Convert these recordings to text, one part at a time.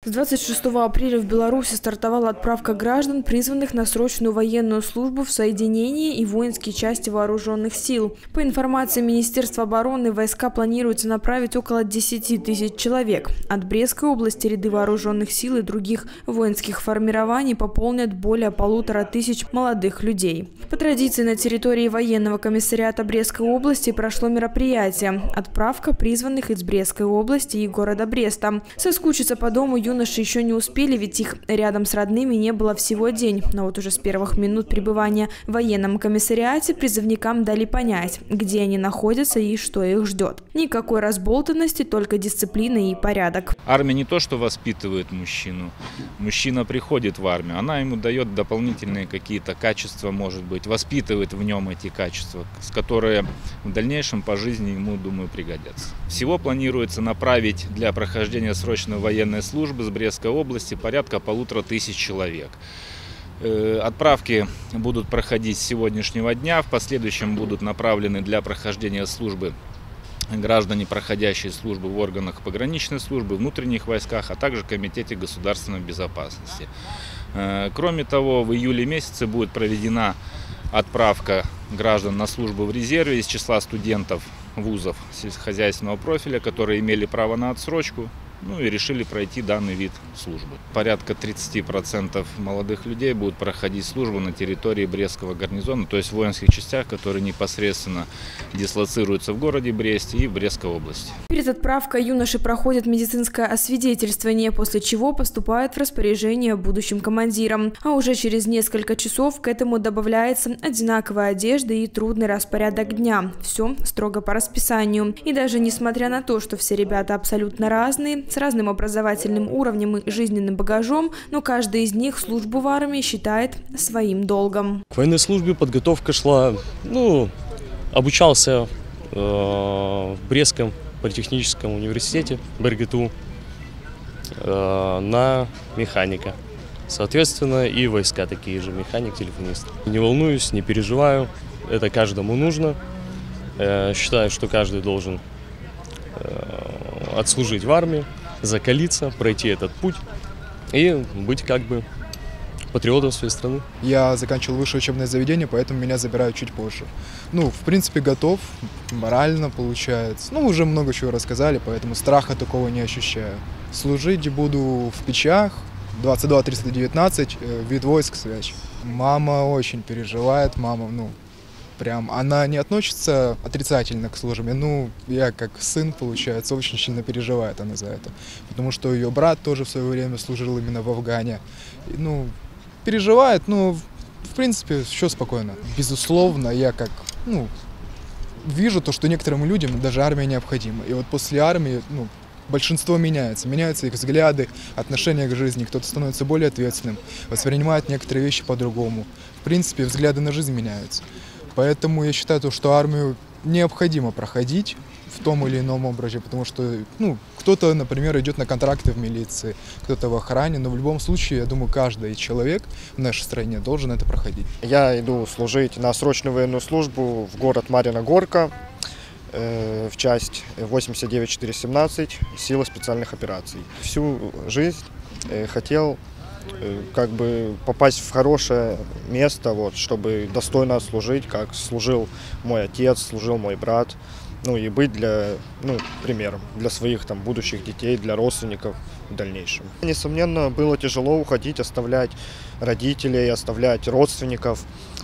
С 26 апреля в Беларуси стартовала отправка граждан, призванных на срочную военную службу в соединении и воинские части вооруженных сил. По информации Министерства обороны, войска планируется направить около 10 тысяч человек. От Брестской области ряды вооруженных сил и других воинских формирований пополнят более 1500 молодых людей. По традиции на территории военного комиссариата Брестской области прошло мероприятие – отправка призванных из Брестской области и города Бреста. Соскучиться по дому юноши еще не успели, ведь их рядом с родными не было всего день. Но вот уже с первых минут пребывания в военном комиссариате призывникам дали понять, где они находятся и что их ждет. Никакой разболтанности, только дисциплина и порядок. Армия не то, что воспитывает мужчину. Мужчина приходит в армию, она ему дает дополнительные какие-то качества, может быть, воспитывает в нем эти качества, которые в дальнейшем по жизни ему, думаю, пригодятся. Всего планируется направить для прохождения срочной военной службы с Брестской области порядка 1500 человек. Отправки будут проходить с сегодняшнего дня, в последующем будут направлены для прохождения службы граждане, проходящие службу в органах пограничной службы, внутренних войсках, а также Комитете государственной безопасности. Кроме того, в июле месяце будет проведена отправка граждан на службу в резерве из числа студентов вузов сельскохозяйственного профиля, которые имели право на отсрочку, и решили пройти данный вид службы. Порядка 30% молодых людей будут проходить службу на территории Брестского гарнизона, то есть в воинских частях, которые непосредственно дислоцируются в городе Бресте и в Брестской области. Перед отправкой юноши проходят медицинское освидетельствование, после чего поступают в распоряжение будущим командирам. А уже через несколько часов к этому добавляется одинаковая одежда и трудный распорядок дня. Все строго по расписанию. И даже несмотря на то, что все ребята абсолютно разные, с разным образовательным уровнем и жизненным багажом, но каждый из них службу в армии считает своим долгом. К военной службе подготовка шла, обучался в Брестском политехническом университете, БРГТУ, на механика. Соответственно, и войска такие же, механик, телефонист. Не волнуюсь, не переживаю, это каждому нужно. Считаю, что каждый должен отслужить в армии, закалиться, пройти этот путь и быть как бы патриотом своей страны. Я заканчивал высшее учебное заведение, поэтому меня забирают чуть позже. В принципе, готов, морально получается. Уже много чего рассказали, поэтому страха такого не ощущаю. Служить буду в Печах, 22-319, вид войск связь. Мама очень переживает, она не относится отрицательно к службе. Я как сын, получается, очень сильно переживает она за это. Потому что ее брат тоже в свое время служил именно в Афгане. Переживает, в принципе, все спокойно. Безусловно, я вижу то, что некоторым людям даже армия необходима. И вот после армии, большинство меняется. Меняются их взгляды, отношения к жизни. Кто-то становится более ответственным, воспринимает некоторые вещи по-другому. В принципе, взгляды на жизнь меняются. Поэтому я считаю, что армию необходимо проходить в том или ином образе, потому что кто-то, например, идет на контракты в милиции, кто-то в охране, но в любом случае, я думаю, каждый человек в нашей стране должен это проходить. Я иду служить на срочную военную службу в город Марьина Горка, в часть 89417 силы специальных операций. Всю жизнь хотел попасть в хорошее место, чтобы достойно отслужить, как служил мой отец, служил мой брат, и быть примером для своих будущих детей, для родственников в дальнейшем. Несомненно, было тяжело уходить, оставлять родителей, оставлять родственников,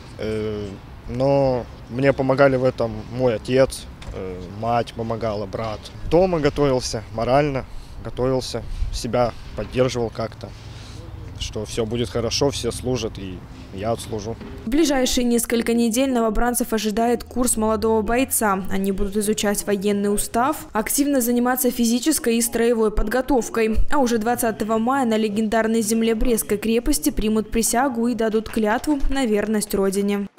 но мне помогали в этом мой отец, мать помогала, брат. Дома готовился, морально готовился, себя поддерживал как-то, что все будет хорошо, все служат, и я отслужу. В ближайшие несколько недель новобранцев ожидает курс молодого бойца. Они будут изучать военный устав, активно заниматься физической и строевой подготовкой. А уже 20 мая на легендарной земле Брестской крепости примут присягу и дадут клятву на верность родине.